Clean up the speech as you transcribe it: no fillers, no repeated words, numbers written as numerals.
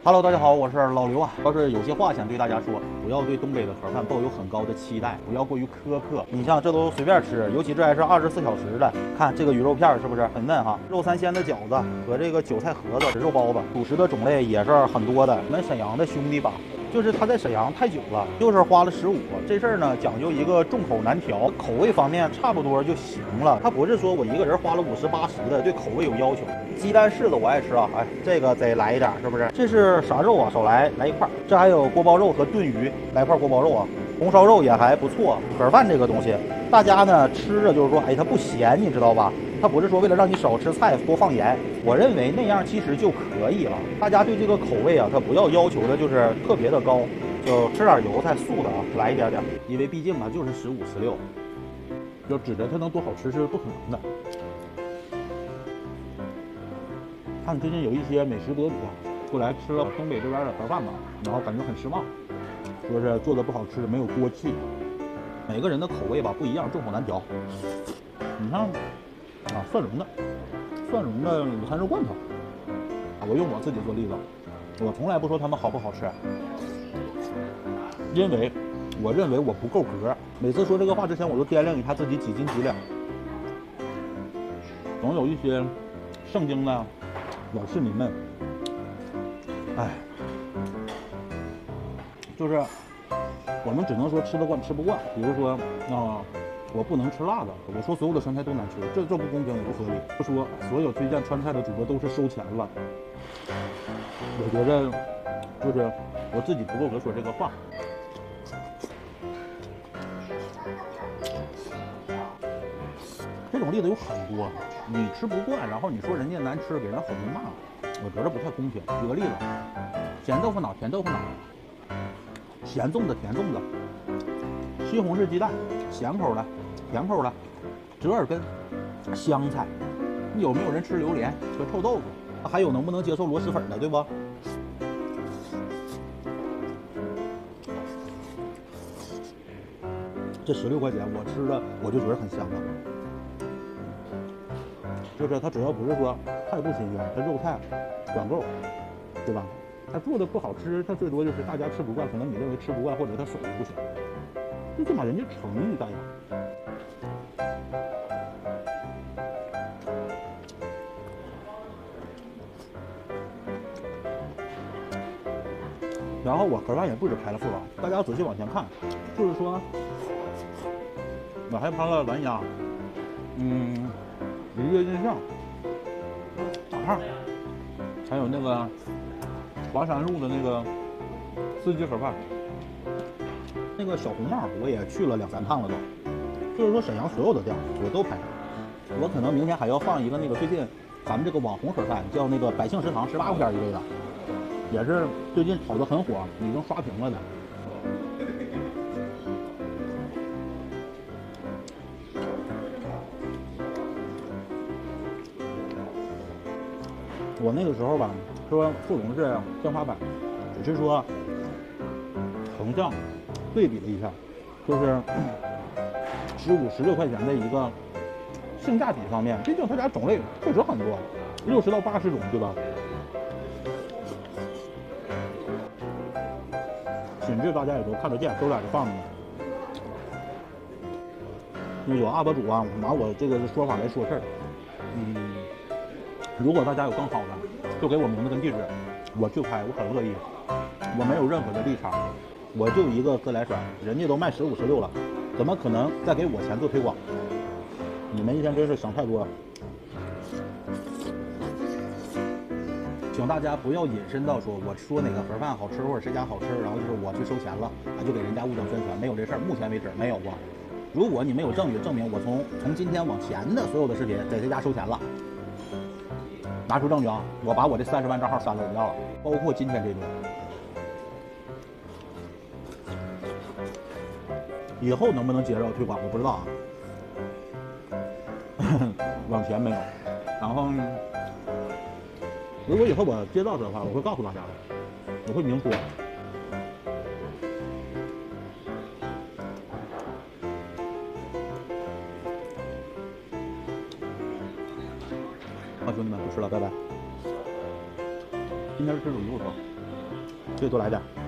Hello， 大家好，我是老刘啊。要是有些话想对大家说，不要对东北的盒饭抱有很高的期待，不要过于苛刻。你像这都随便吃，尤其这还是24小时的。看这个鱼肉片是不是很嫩哈？肉三鲜的饺子和这个韭菜盒子、肉包子，主食的种类也是很多的。我们沈阳的兄弟吧，就是他在沈阳太久了，就是花了15。这事儿呢讲究一个众口难调，口味方面差不多就行了。他不是说我一个人花了50、80的，对口味有要求。鸡蛋柿子我爱吃啊，哎，这个得来一点，是不是？这是啥肉啊？少来一块。这还有锅包肉和炖鱼，来块锅包肉啊。红烧肉也还不错。盒饭这个东西，大家呢吃着就是说，哎，它不咸，你知道吧？它不是说为了让你少吃菜多放盐，我认为那样其实就可以了。大家对这个口味啊，它不要要求的就是特别的高，就吃点油菜素的啊，来一点点，因为毕竟嘛就是15、16，就指着它能多好吃是不可能的。看最近有一些美食博主过来吃了东北这边的盒饭嘛，然后感觉很失望，说是做的不好吃，没有锅气。每个人的口味吧不一样，众口难调。你看啊，蒜蓉的午餐肉罐头，我用我自己做例子，我从来不说他们好不好吃，因为我认为我不够格。每次说这个话之前，我都掂量一下自己几斤几两。总有一些圣经的老市民们，哎，就是我们只能说吃得惯吃不惯。比如说我不能吃辣的，我说所有的川菜都难吃，这不公平也不合理。不说所有推荐川菜的主播都是收钱了，我觉着就是我自己不够格说这个话。这种例子有很多，你吃不惯，然后你说人家难吃，给人好多骂，我觉得不太公平。举个例子，咸豆腐脑、甜豆腐脑，咸粽子、甜粽子，西红柿鸡蛋，咸口的、甜口的，折耳根、香菜，有没有人吃榴莲和臭豆腐？还有能不能接受螺蛳粉的，对不？这16块钱我吃的我就觉得很香了。就是它只要不是说太不新鲜，它肉菜管够，对吧？它做的不好吃，它最多就是大家吃不惯，可能你认为吃不惯，或者它手艺不行，就这把人家诚意干呀。然后我盒饭也不止开了副啊，大家仔细往前看，就是说我还拍了蓝鸭，鱼跃印象，大胖，还有那个华山路的那个四季盒饭，那个小红帽我也去了2、3趟了都。就是说沈阳所有的店我都拍上，我可能明天还要放一个那个最近咱们这个网红盒饭，叫那个百姓食堂，18块钱一位的，也是最近炒得很火，已经刷屏了的。我那个时候吧，说富隆是天花板，只是说横向对比了一下，就是15、16块钱的一个性价比方面，毕竟它家种类确实很多，60到80种，对吧？品质大家也都看得见，都在这放着呢。有 UP 主啊拿我这个说法来说事儿，如果大家有更好的，就给我名字跟地址，我去拍，我很乐意。我没有任何的立场，我就一个自来水，人家都卖15、16了，怎么可能再给我钱做推广？你们一天真是想太多了。请大家不要引申到说我说哪个盒饭好吃或者谁家好吃，然后就是我去收钱了，就给人家误导宣传，没有这事儿，目前为止没有过。如果你没有证据证明我从今天往前的所有的视频给谁家收钱了，拿出证据啊！我把我这30万账号删了，我不要了，包括今天这顿。以后能不能接着推广我不知道啊。往前没有，然后如果以后我接到的话，我会告诉大家的，我会明说。好，兄弟们，不吃了，拜拜。今天是吃卤鱼骨头。 对，多来点。